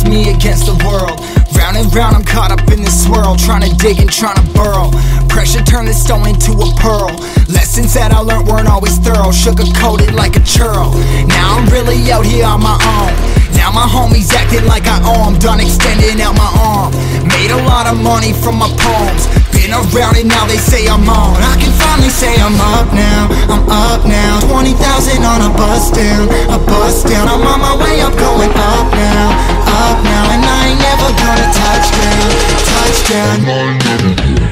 just me against the world. Round and round I'm caught up in this swirl, trying to dig and trying to burrow. Pressure turned this stone into a pearl. Lessons that I learned weren't always thorough, sugar-coated like a churl. Now I'm really out here on my own. Now my homies acting like I owe 'em, done extending out my arm. Made a lot of money from my poems, been around it, now they say I'm on. I can finally say I'm up now, I'm up now. 20,000 on a bus down, a bus down. I'm on my way up, going up now, and I ain't never gonna touch down, touch down.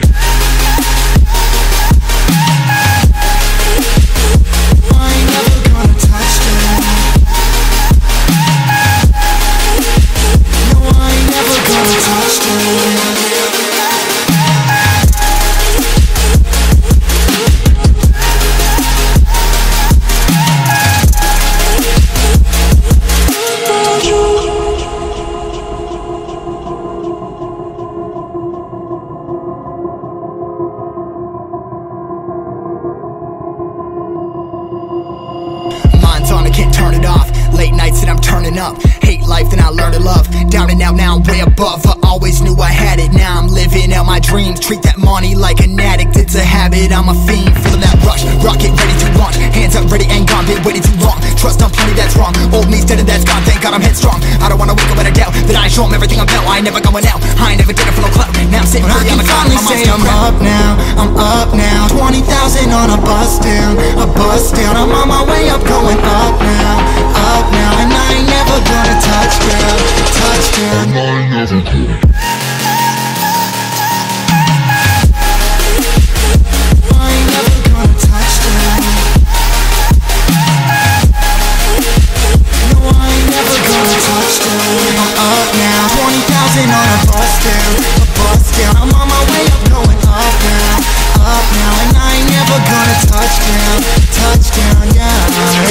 I can't turn it off. Late nights and I'm turning up. Hate life, then I learn to love. Down and out, now I'm way above. I always knew I had it, now I'm living out my dreams. Treat that money like an addict, it's a habit, I'm a fiend. Feeling that rush, rocket ready to launch. Hands up, ready and gone, been waiting too long. Trust on plenty, that's wrong. Old me's dead and that's gone, thank God I'm headstrong. I don't wanna wake up with a doubt that I show 'em everything I'm about. I ain't never going out, I ain't never did it for no clout. Now I'm sitting free, I'm a finally say I'm up now, I'm up now. 20,000 on a bus down, a bus down. I'm on my way up, going up now, and I ain't never gonna touch down, touch down. I ain't never gonna. I ain't never gonna touch down. No, I ain't never gonna touch down. I'm up now, 20,000 on a bus down, a bus down. I'm on my way up, going up now, and I ain't never gonna touch down, yeah.